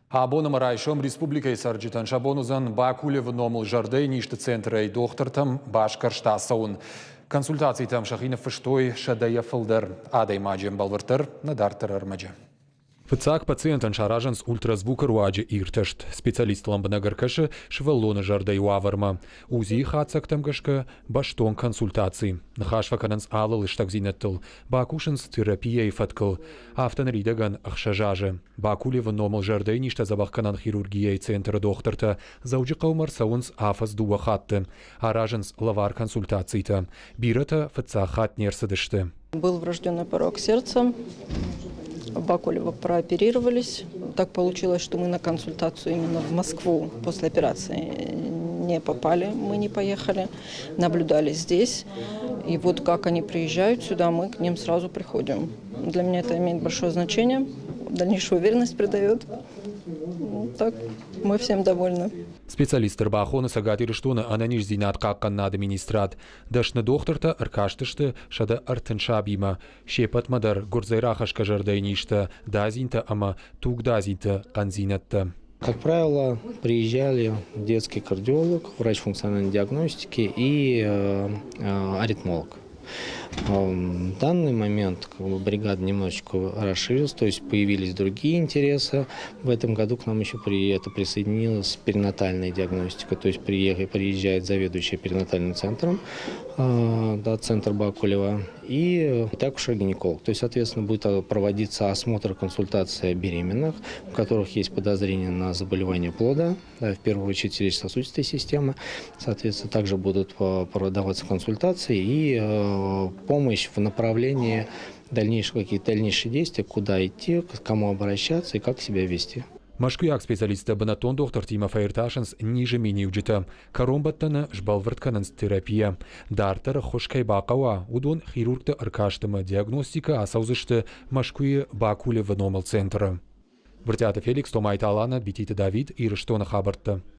Абоным райшом республикой сарджитан шабонузан Бакулев номл жарды ништы центры дохтартам башкаршта саун. Консультации там шахинов фыштой шадая фылдыр. Адай маджем балвыртыр надартыр армаджа. Фыцак пациентан шаражан с ультразвука руаджи ирташт. Специалист ламбанагаркаша шваллона жарды уаварма. Узи хацак тамгашка баштон консультации. Нахашвакананс алал иштагзинаттыл. Бакушанс терапия и фаткал. Автонридаган ахшажаже. Бакулева номал жарды ништа забахканан хирургия и центра дохтарта. Зауджи каумар саунс афас дуа хатты. Аражанс лавар консультацийта. Бирата фыца хат нерсадышты. Был врожденный порог сердца. Бакулева прооперировались. Так получилось, что мы на консультацию именно в Москву после операции не попали, мы не поехали, наблюдали здесь. И вот как они приезжают сюда, мы к ним сразу приходим. Для меня это имеет большое значение, дальнейшую уверенность придает. Так, мы всем довольны. Специалист Рбахона сагатир штуна ананиш зинат каккан администрат. Дашна дохтарта аркаштышты шада артыншабима. Шепат мадар гурзайрахашка жардайништа дазинта ама тук дазинта канзинатта. Как правило, приезжали детский кардиолог, врач функциональной диагностики и аритмолог. В данный момент бригада немножечко расширилась, то есть появились другие интересы. В этом году к нам еще присоединилась перинатальная диагностика, то есть приезжает заведующий перинатальным центром, центр Бакулева, и акушер-гинеколог. То есть, соответственно, будет проводиться осмотр, консультация беременных, у которых есть подозрение на заболевание плода, в первую очередь сердечно-сосудистой системы. Соответственно, также будут продаваться консультации и помощь в направлении какие-то дальнейшие действия, куда идти, к кому обращаться и как себя вести. Машкуяк специалиста банатон доктор Тима Фаирташенс ниже мини-уджита. Коромбаттана жбалварткананс терапия. Дартара хошкай бакауа. Удон хирургта аркаштама диагностика асаузышты Машкуя Бакулева номал центра. Вертята Феликс, Томайта Алана, Битита Давид и Рештона Хабарта.